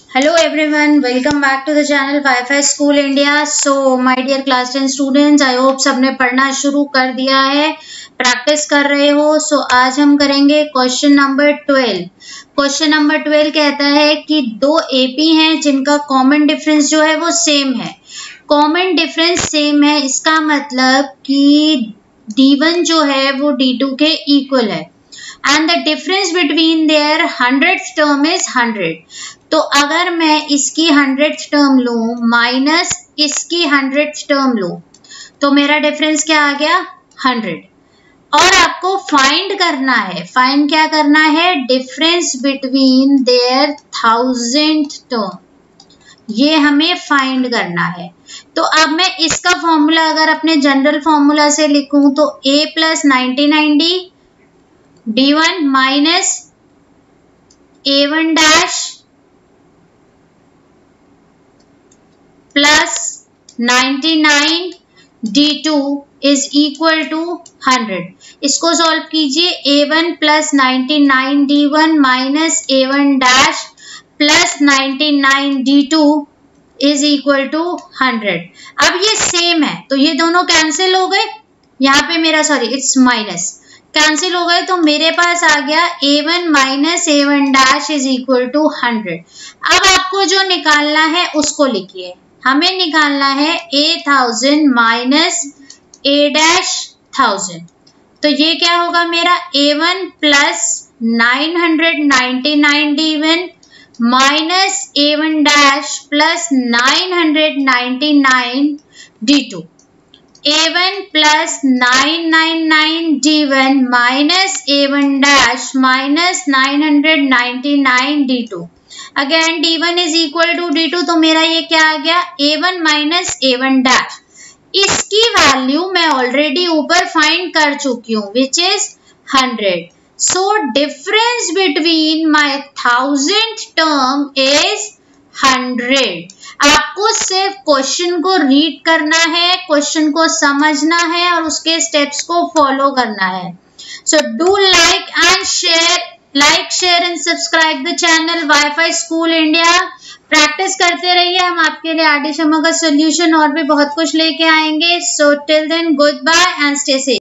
Hello everyone, welcome back to the channel Wi-Fi School India. So my dear class 10 students, I hope सबने पढ़ना शुरू कर दिया है, प्रैक्टिस कर रहे हो. So आज हम करेंगे क्वेश्चन नंबर 12. क्वेश्चन नंबर 12 कहता है कि दो एपी हैं जिनका कॉमन डिफरेंस जो है वो सेम है. कॉमन डिफरेंस सेम है इसका मतलब कि D1 जो है वो D2 के इक्वल है and the difference between their 100th term is 100. तो अगर मैं इसकी 100th टर्म लूं माइनस इसकी 100th टर्म लूं तो मेरा डिफरेंस क्या आ गया 100. और आपको फाइंड करना है, फाइंड क्या करना है, difference between their 1000th term, ये हमें फाइंड करना है. तो अब मैं इसका फॉर्मूला अगर अपने जनरल फॉर्मूला से लिखूं तो a plus 99d d1 minus a1 dash plus 99 d2 is equal to 100. इसको सॉल्व कीजिए. a1 plus 99 d1 minus a1 dash plus 99 d2 is equal to 100. अब ये सेम है तो ये दोनों कैंसिल हो गए. यहाँ पे मेरा इट्स माइनस कैंसिल हो गए तो मेरे पास आ गया a1 minus a1 dash is equal to 100. अब आपको जो निकालना है उसको लिखिए. हमें निकालना है a1000 माइनस a डैश 1000. तो ये क्या होगा मेरा a1 plus 999 d1 minus a1 dash plus 999 d2. a1 plus 999 d1 minus a1 dash minus 999 d2. Again d1 is equal to d2 तो मेरा ये क्या आ गया a1 माइनस a1 डैश. इसकी वैल्यू मैं ऑलरेडी ऊपर फाइंड कर चुकी हूँ which is 100. So difference between my 1000th term is 100. आपको सिर्फ क्वेश्चन को रीड करना है, क्वेश्चन को समझना है और उसके स्टेप्स को फॉलो करना है. So do like and share, like share and subscribe the channel Wi-Fi School India. Practice करते रहिए, हम आपके लिए आरडी शर्मा का सोल्यूशन और भी बहुत कुछ लेके आएंगे. So till then good bye and stay safe.